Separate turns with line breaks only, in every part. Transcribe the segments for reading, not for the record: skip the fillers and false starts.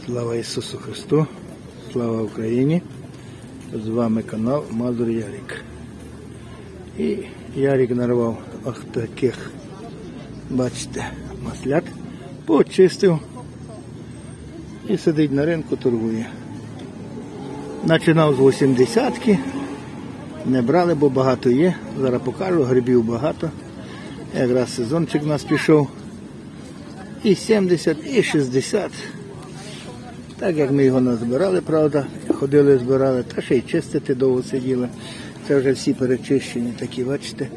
Слава Ісусу Христу, слава Україні! З вами канал Мазур Ярик. І Ярик нарвав ось таких, бачите, маслят, почистив і сидить на ринку, торгує. Починав з 80-ки, не брали, бо багато є. Зараз покажу, грибів багато. Якраз сезончик у нас пішов. І 70, і 60. Так як ми його назбирали, правда, ходили, збирали, та ще й чистити довго сиділи. Це вже всі перечищені такі, бачите.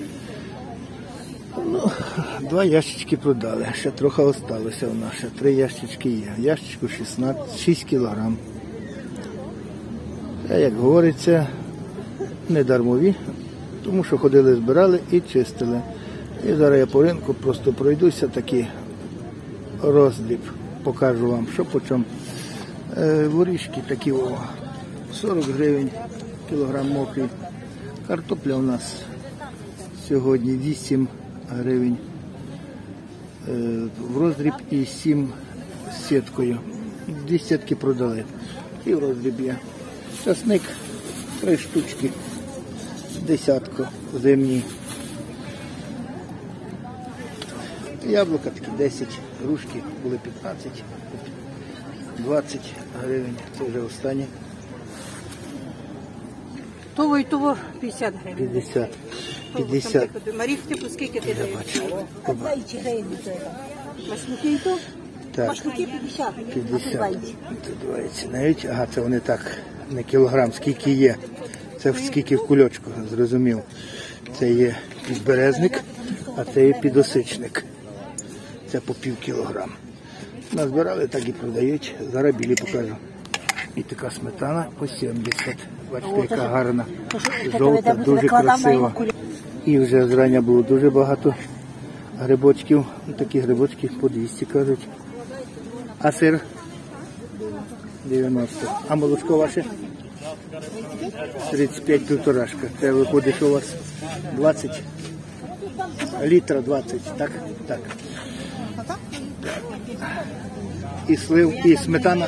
Ну, 2 ящички продали, ще трохи залишилося в нас, ще 3 ящички є. В ящичку 6 кілограм. А як говориться, не дармові, тому що ходили, збирали і чистили. І зараз я по ринку просто пройдуся, такий роздріб, покажу вам, що по чому. Горішки такі, 40 гривень, кілограм мокрий. Картопля у нас сьогодні 8 гривень в роздріб і 7 з сіткою. 2 сітки продали. І в роздріб є. Часник 3 штучки, десятку зимні. Яблука такі 10, грушки були 15, 20 гривень, це вже останні.
Того і того 50 гривень.
50.
Маріх, ти по скільки ти даєш?
Я бачу.
Маслюки і то?
Так.
Маслюки 50.
50. Це 20 навіть. Ага, це вони так, не кілограм, скільки є. Це скільки в кульочку, зрозумів. Це є підберезник, а це є підосичник. Це по пів кілограм. Назбирали, так і продають. Зараз білі покажу. І така сметана по 70. Бачите, яка гарна. Жовта, дуже красива. І вже зрання було дуже багато грибочків. Такі грибочки по 200 кажуть. А сир? 90. А молочко ваше? 35 півторашка. Це виходить, що у вас 20 літра 20, так? Так. І слив, і сметана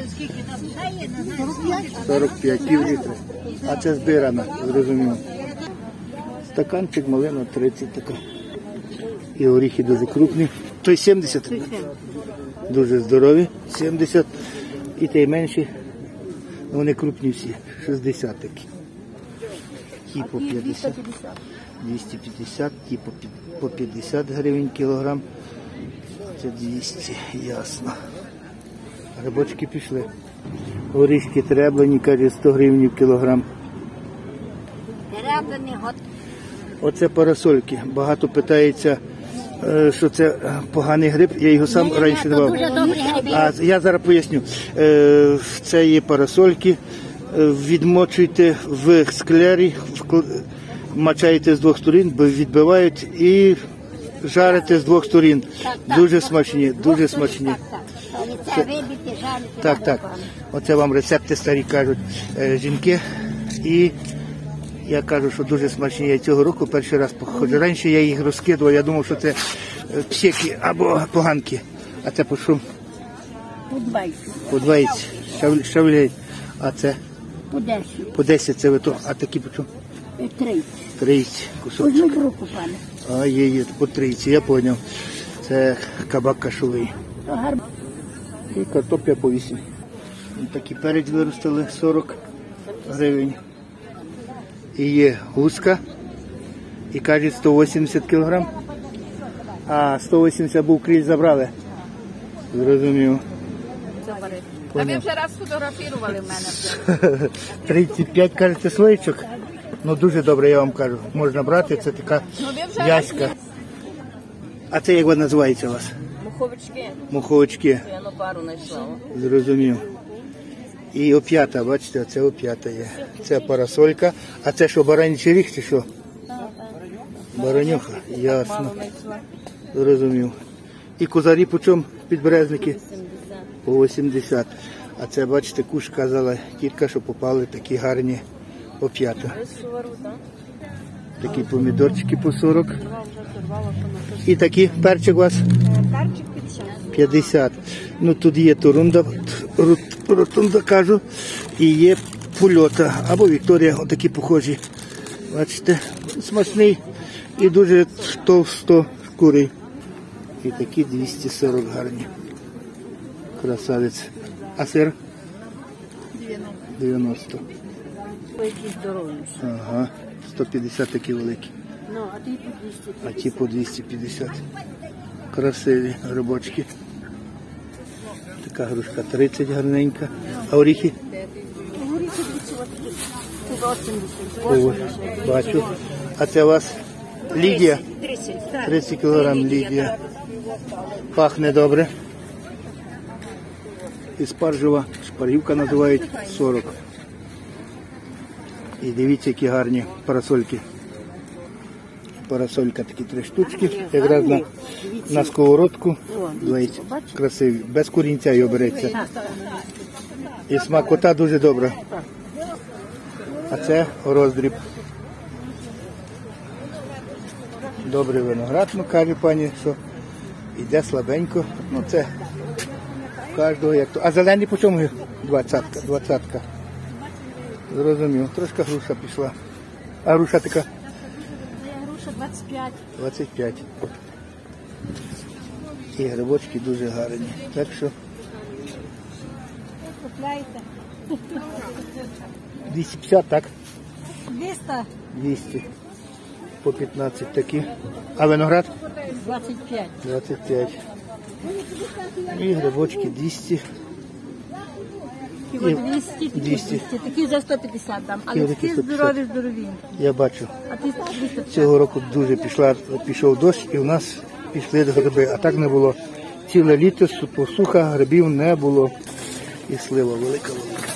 45, пів літра. А це збирана, зрозуміло. Стаканчик, малина 30 така. І оріхи дуже крупні. Той 70. Дуже здорові, 70. І ті менші, вони крупні всі, 60 такі. Ті по 50, 250, ті по 50 гривень кілограм. Це 200, ясно. Грибочки пішли. Горішки треблені, каже, 100 гривень кілограм. Оце парасольки. Багато питається, що це поганий гриб. Я його сам раніше давав. А я зараз поясню. Це є парасольки. Відмочуйте в склярі, мачаєте з 2 сторін, бо відбивають і жарите з 2 сторін. Дуже смачні, дуже смачні. Так, так. Оце вам рецепти старі кажуть жінки. І я кажу, що дуже смачні. Я цього року перший раз походжу. Раніше я їх розкидував, я думав, що це псеки або поганки. А це по що? По 20. Шавляють. А це?
По 10.
По 10 це ви то. А такі по що?
30.
30 кусочок.
Одну руку, пане.
А є, по 30, я зрозумів. Це кабак кашовий. І картопля по 8. Такі перець виростили 40 гривень. І є гуска. І кажуть 180 кілограм. А 180 був крізь забрали. Зрозумів.
А ви вже раз фотографували в мене.
35, кажете, слоєчок. Ну дуже добре, я вам кажу. Можна брати, це така яська. А це як вона називається у вас?
Муховички.
Муховички.
Я на пару знайшла.
Зрозумів. І оп'ята, бачите, це оп'ята є. Це парасолька. А це що, баранячий ріг чи що? Баранюха, ясно. Зрозумів. І козарі по чому підберезники? По 80. А це, бачите, куш казала тітка, що попали такі гарні оп'ята. Такі помідорчики по 40. І такі перчик у вас? Перчик 50. 50. Ну тут є турунда ротунда, кажу, і є польота, або Вікторія, отакі похожі. Бачите, смачний і дуже товсто шкурий. І такі 240 гарні. Красавець. А сир? 90.
Які здорові.
Ага, 150 такі великі.
Ну, а ти по 200.
А ті по 250. Красиві грибочки. Така грушка 30 гарненька. А оріхи?
Горіхи такі. 80.
Бачу. А це у вас Лідія?
30. Так.
30 кг Лідія. Пахне добре. І спаржева, шпаргівка називають 40. І дивіться, які гарні парасольки. Парасолька такі 3 штучки. Якраз на сковородку. Дивіться, красиві. Без корінця його береться. І смакота дуже добра. А це роздріб. Добрий виноград, ну каже пані, що йде слабенько. Ну це кожного як то. А зелений по чому? 20-ка. 20-ка. Зрозумів. Трошки груша пішла. А груша така?
Груша 25.
25. І грибочки дуже гарні. Так що
Купляйте.
250, так?
200.
200. По 15 такі. А виноград?
25.
25. І грибочки 200.
І 200,
200.
Такі за 150 дам. Але
Такі
всі
150.
здорові, здорові.
Я бачу.
А ти 250.
Цього року дуже пішов дощ і у нас пішли гриби. А так не було. Ціле літо посуха, грибів не було. І слива велика.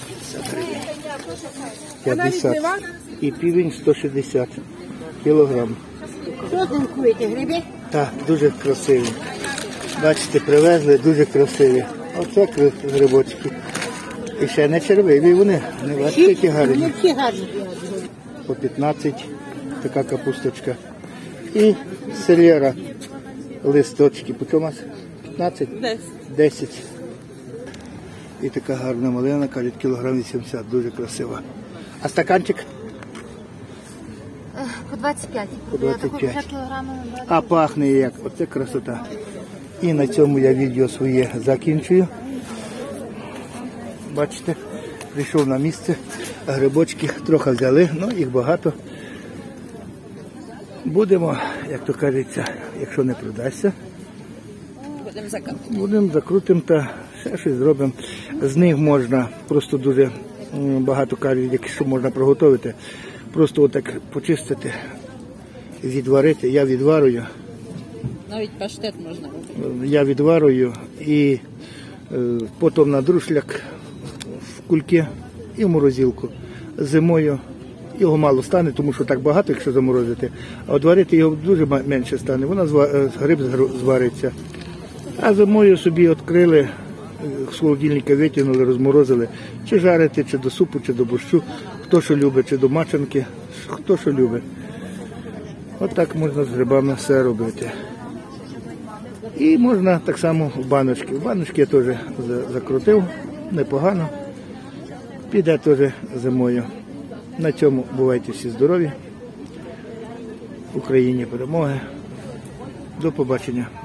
50. І півень 160 кілограм.
Що зимкуєте, гриби?
Так, дуже красиві. Бачите, привезли, дуже красиві. Оце грибочки. І ще не червиві вони. Не бачите, які гарні.
Всі гарні.
По 15 така капусточка. І селера листочки. По чому? 15? 10. І така гарна малина, кажуть, кілограм 80, дуже красива. А стаканчик?
По 25.
По 25.
50 кілограмів.
А пахне як. Оце красота. І на цьому я відео своє закінчую. Бачите, прийшов на місце, грибочки трохи взяли, ну їх багато. Будемо, як то кажеться, якщо не продасться, будемо закрутимо та ще щось зробимо. З них можна, просто дуже багато кажуть, якщо можна приготувати, просто отак почистити, відварити. Я відварую.
Навіть паштет можна робити.
Я відварую і потім на друшляк в кульки і в морозилку. Зимою його мало стане, тому що так багато, якщо заморозити, а от варити його дуже менше стане, гриб звариться. А зимою собі відкрили, з холодильника витягнули, розморозили, чи жарити, чи до супу, чи до борщу, хто що любить, чи до мачанки, хто що любить. От так можна з грибами все робити. І можна так само в баночки. В баночки я теж закрутив, непогано. Піде теж зимою. На цьому бувайте всі здорові. Україні перемоги. До побачення.